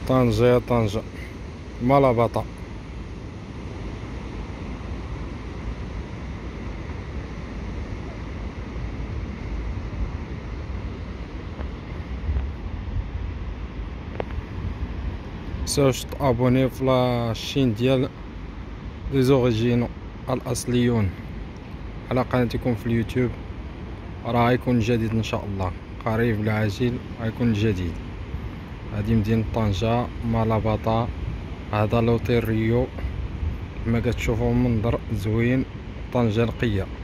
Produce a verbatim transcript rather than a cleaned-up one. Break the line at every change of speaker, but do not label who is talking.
طنجة يا طنجة مالاباطا. متنساوش تابونيو في لاشين ديال لي زوريجينو الاصليون على قناتكم في اليوتيوب. راه غيكون جديد ان شاء الله، قريب العاجل غيكون جديد. هذه مدينة طنجة مالاباطا، هذا لوطيل ريو كما كتشوفوا منظر زوين. طنجة نقية.